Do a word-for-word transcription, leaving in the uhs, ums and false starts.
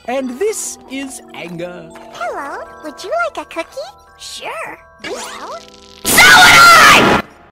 And this is anger. Hello, would you like a cookie? Sure. Well,